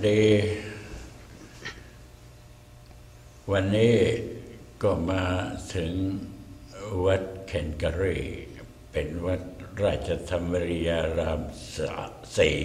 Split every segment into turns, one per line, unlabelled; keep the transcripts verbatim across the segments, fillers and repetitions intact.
ดีวันนี้ก็มาถึงวัดแคนเกอรีเป็นวัดราชธรรมริยารามสี่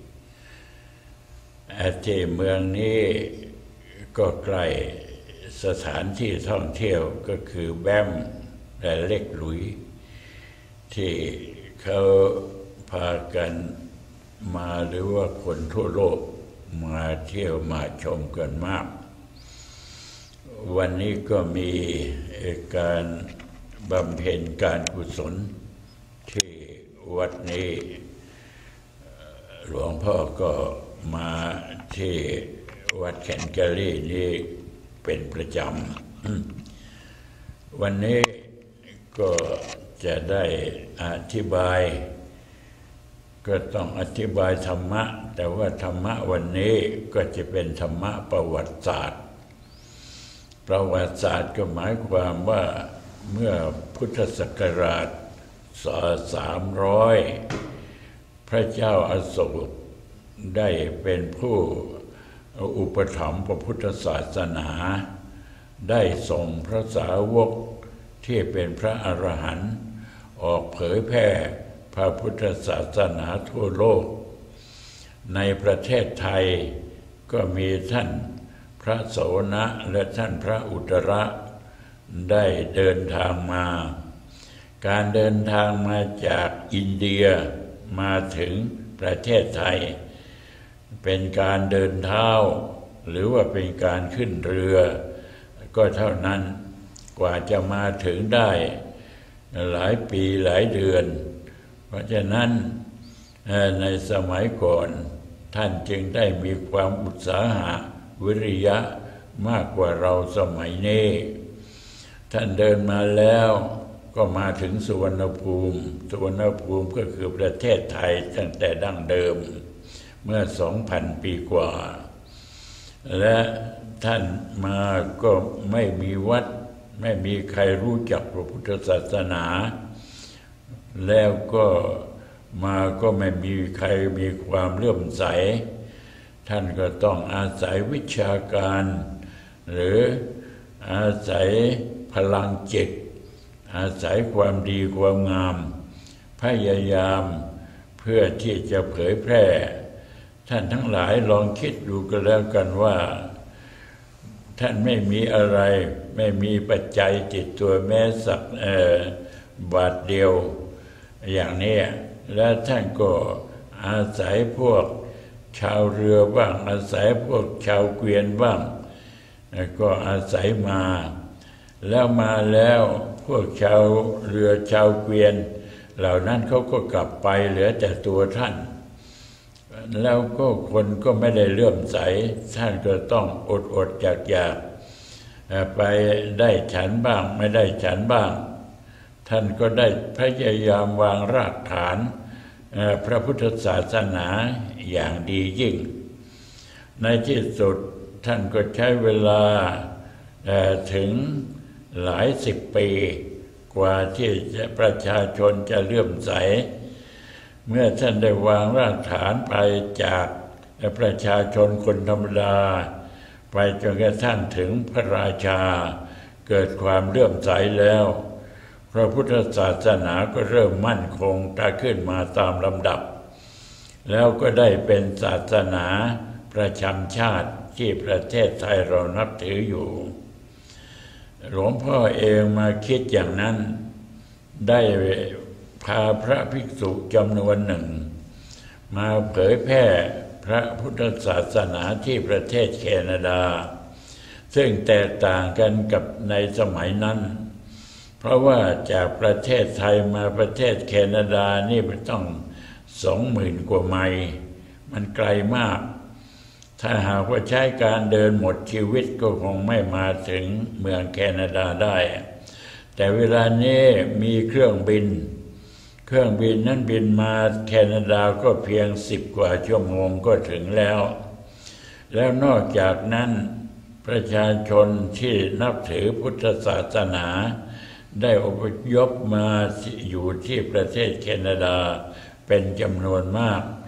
ที่เมืองนี้ก็ใกล้สถานที่ท่องเที่ยวก็คือแบมและเล็กหลุยที่เขาพากันมาหรือว่าคนทั่วโลกมาเที่ยวมาชมกันมากวันนี้ก็มีการบำเพ็ญการกุศลที่วัดนี้หลวงพ่อก็มาที่วัดแคนเกอรีนี้เป็นประจำวันนี้ก็จะได้อธิบายก็ต้องอธิบายธรรมะแต่ว่าธรรมะวันนี้ก็จะเป็นธรรมะประวัติศาสตร์ประวัติศาสตร์ก็หมายความว่าเมื่อพุทธศักราชสามร้อยพระเจ้าอโศกได้เป็นผู้อุปถัมภ์พระพุทธศาสนาได้ส่งพระสาวกที่เป็นพระอรหันต์ออกเผยแพร่พระพุทธศาสนาทั่วโลกในประเทศไทยก็มีท่านพระโสณะและท่านพระอุตระได้เดินทางมาการเดินทางมาจากอินเดียมาถึงประเทศไทยเป็นการเดินเท้าหรือว่าเป็นการขึ้นเรือก็เท่านั้นกว่าจะมาถึงได้หลายปีหลายเดือนเพราะฉะนั้นในสมัยก่อนท่านจึงได้มีความอุตสาหะวิริยะมากกว่าเราสมัยนี้ท่านเดินมาแล้วก็มาถึงสุวรรณภูมิสุวรรณภูมิก็คือประเทศไทยตั้งแต่ดั้งเดิมเมื่อ สองพัน ปีกว่าและท่านมาก็ไม่มีวัดไม่มีใครรู้จักพระพุทธศาสนาแล้วก็มาก็ไม่มีใครมีความเลื่อมใสท่านก็ต้องอาศัยวิชาการหรืออาศัยพลังจิตอาศัยความดีความงามพยายามเพื่อที่จะเผยแพร่ท่านทั้งหลายลองคิดดูกันแล้วกันว่าท่านไม่มีอะไรไม่มีปัจจัยติดตัวแม้สักบาทเดียวอย่างนี้และท่านก็อาศัยพวกชาวเรือบ้างอาศัยพวกชาวเกวียนบ้างก็อาศัยมาแล้วมาแล้วพวกชาวเรือชาวเกวียนเหล่านั้นเขาก็กลับไปเหลือแต่ตัวท่านแล้วก็คนก็ไม่ได้เลื่อมใสท่านก็ต้องอดอดอยากอยากไปได้ฉันบ้างไม่ได้ฉันบ้างท่านก็ได้พยายามวางรากฐานพระพุทธศาสนาอย่างดียิ่งในที่สุดท่านก็ใช้เวลาถึงหลายสิบปีกว่าที่ประชาชนจะเลื่อมใสเมื่อท่านได้วางรากฐานไปจากประชาชนคนธรรมดาไปจนกระทั่งถึงพระราชาเกิดความเลื่อมใสแล้วพระพุทธศาสนาก็เริ่มมั่นคงตาขึ้นมาตามลำดับแล้วก็ได้เป็นศาสนาประจำชาติที่ประเทศไทยเรานับถืออยู่หลวงพ่อเองมาคิดอย่างนั้นได้พาพระภิกษุจำนวนหนึ่งมาเผยแพร่พระพุทธศาสนาที่ประเทศแคนาดาซึ่งแตกต่างกันกับในสมัยนั้นเพราะว่าจากประเทศไทยมาประเทศแคนาดานี่มันต้องสองหมื่นกว่าไมล์มันไกลมากถ้าหากว่าใช้การเดินหมดชีวิตก็คงไม่มาถึงเมืองแคนาดาได้แต่เวลานี้มีเครื่องบินเครื่องบินนั้นบินมาแคนาดาก็เพียงสิบกว่าชั่วโมงก็ถึงแล้วแล้วนอกจากนั้นประชาชนที่นับถือพุทธศาสนาได้อพยพมาอยู่ที่ประเทศแคนาดาเป็นจำนวนมาก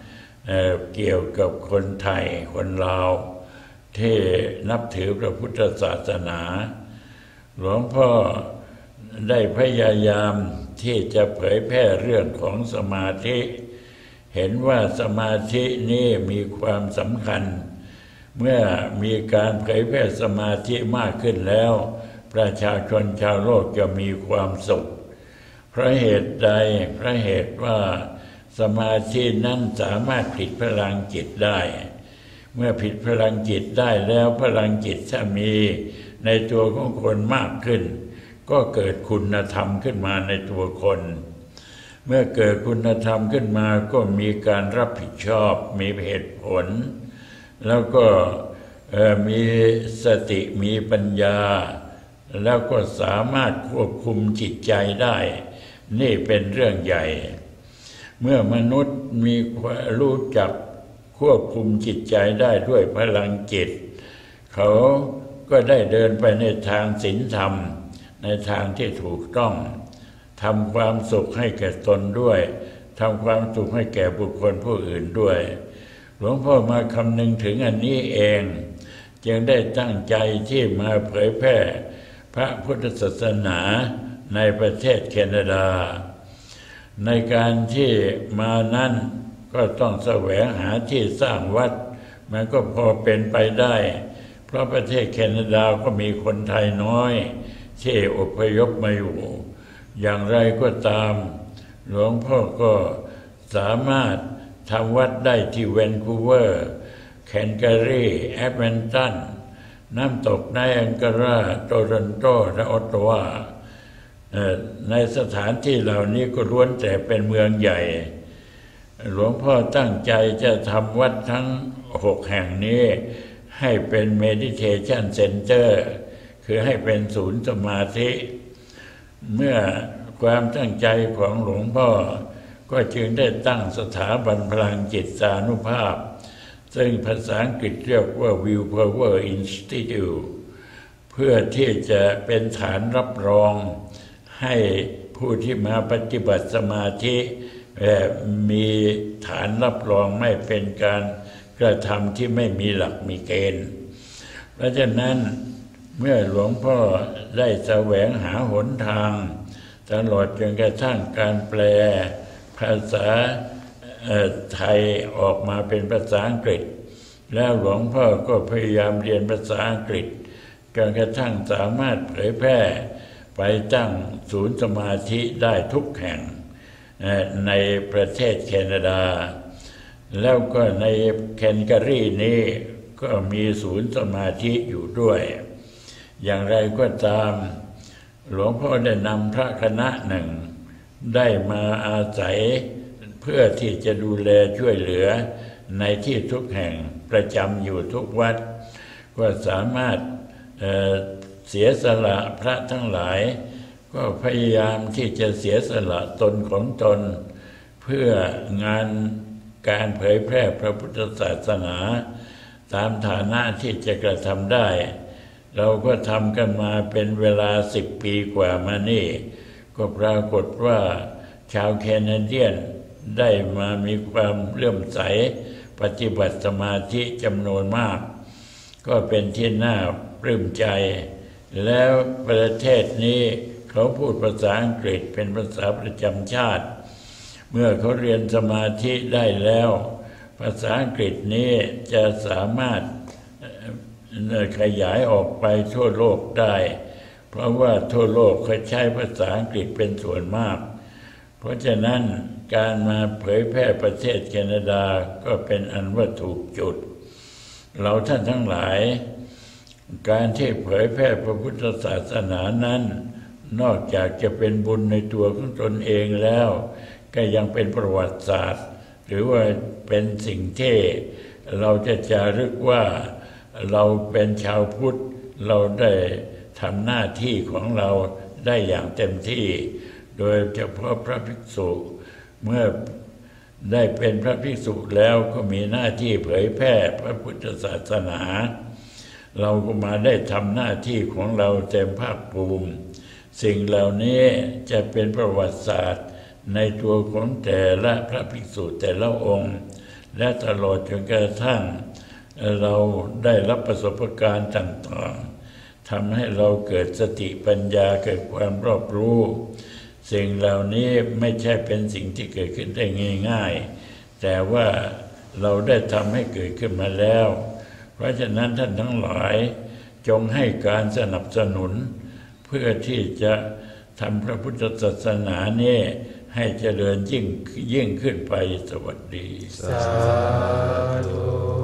เอ่อเกี่ยวกับคนไทยคนลาวที่นับถือพระพุทธศาสนาหลวงพ่อได้พยายามที่จะเผยแพร่เรื่องของสมาธิเห็นว่าสมาธินี้มีความสำคัญเมื่อมีการเผยแพร่สมาธิมากขึ้นแล้วประชาชนชาวโลกจะมีความสุขเพราะเหตุใดเพราะเหตุว่าสมาธินั้นสามารถผลิตพลังจิตได้เมื่อผลิตพลังจิตได้แล้วพลังจิตถ้ามีในตัวของคนมากขึ้นก็เกิดคุณธรรมขึ้นมาในตัวคนเมื่อเกิดคุณธรรมขึ้นมาก็มีการรับผิดชอบมีเหตุผลแล้วก็มีสติมีปัญญาแล้วก็สามารถควบคุมจิตใจได้นี่เป็นเรื่องใหญ่เมื่อมนุษย์มีรู้จักควบคุมจิตใจได้ด้วยพลังจิตเขาก็ได้เดินไปในทางศีลธรรมในทางที่ถูกต้องทำความสุขให้แก่ตนด้วยทำความสุขให้แก่บุคคลผู้อื่นด้วยหลวงพ่อมาคำนึงถึงอันนี้เองจึงได้ตั้งใจที่มาเผยแพร่พระพุทธศาสนาในประเทศแคนาดาในการที่มานั้นก็ต้องแสวงหาที่สร้างวัดมันก็พอเป็นไปได้เพราะประเทศแคนาดาก็มีคนไทยน้อยที่อพยพมาอยู่อย่างไรก็ตามหลวงพ่อก็สามารถทำวัดได้ที่แวนคูเวอร์แคนเกอรีแอดแวนตันน้ำตกไนแองการาโตรอนโตและออตตาวาในสถานที่เหล่านี้ก็ล้วนแต่เป็นเมืองใหญ่หลวงพ่อตั้งใจจะทำวัดทั้งหกแห่งนี้ให้เป็นเมดิเทชันเซ็นเตอร์คือให้เป็นศูนย์สมาธิเมื่อความตั้งใจของหลวงพ่อก็จึงได้ตั้งสถาบันพลังจิตสานุภาพซึ่งภาษาอังกฤษเรียกว่า Will Power Institute เพื่อที่จะเป็นฐานรับรองให้ผู้ที่มาปฏิบัติสมาธิมีฐานรับรองไม่เป็นการกระทำที่ไม่มีหลักมีเกณฑ์เพราะฉะนั้นเมื่อหลวงพ่อได้แสวงหาหนทางตลอดจนกระทั่งการแปลภาษาไทยออกมาเป็นภาษาอังกฤษแล้วหลวงพ่อก็พยายามเรียนภาษาอังกฤษจนกระทั่งสามารถเผยแพร่ไปตั้งศูนย์สมาธิได้ทุกแห่งในประเทศแคนาดาแล้วก็ในแคนเกอรีนี้ก็มีศูนย์สมาธิอยู่ด้วยอย่างไรก็ตามหลวงพ่อได้นำพระคณะหนึ่งได้มาอาศัยเพื่อที่จะดูแลช่วยเหลือในที่ทุกแห่งประจำอยู่ทุกวัดก็สามารถเอ่อเสียสละพระทั้งหลายก็พยายามที่จะเสียสละตนของตนเพื่องานการเผยแพร่พระพุทธศาสนาตามฐานะที่จะกระทำได้เราก็ทำกันมาเป็นเวลาสิบปีกว่ามานี่ก็ปรากฏว่าชาวแคนาเดียนได้มามีความเลื่อมใสปฏิบัติสมาธิจำนวนมากก็เป็นที่น่าปลื้มใจแล้วประเทศนี้เขาพูดภาษาอังกฤษเป็นภาษาประจำชาติเมื่อเขาเรียนสมาธิได้แล้วภาษาอังกฤษนี้จะสามารถขยายออกไปทั่วโลกได้เพราะว่าทั่วโลกเขาใช้ภาษาอังกฤษเป็นส่วนมากเพราะฉะนั้นการมาเผยแพร่ประเทศแคนาดาก็เป็นอันว่าถูกจุดเราท่านทั้งหลายการที่เผยแพร่พระพุทธศาสนานั้นนอกจากจะเป็นบุญในตัวของตนเองแล้วก็ยังเป็นประวัติศาสตร์หรือว่าเป็นสิ่งที่เราจะจารึกว่าเราเป็นชาวพุทธเราได้ทำหน้าที่ของเราได้อย่างเต็มที่โดยเฉพาะพระภิกษุเมื่อได้เป็นพระภิกษุแล้วก็มีหน้าที่เผยแพร่พระพุทธศาสนาเราก็มาได้ทำหน้าที่ของเราเต็มภาคภูมิสิ่งเหล่านี้จะเป็นประวัติศาสตร์ในตัวของแต่ละพระภิกษุแต่ละองค์และตลอดจนกระทั่งเราได้รับประสบการณ์ต่างๆทำให้เราเกิดสติปัญญาเกิดความรอบรู้สิ่งเหล่านี้ไม่ใช่เป็นสิ่งที่เกิดขึ้นได้ง่ายๆแต่ว่าเราได้ทำให้เกิดขึ้นมาแล้วเพราะฉะนั้นท่านทั้งหลายจงให้การสนับสนุนเพื่อที่จะทำพระพุทธศาสนานี้ให้เจริญยิ่งยิ่งขึ้นไปสวัสดี
สาธุ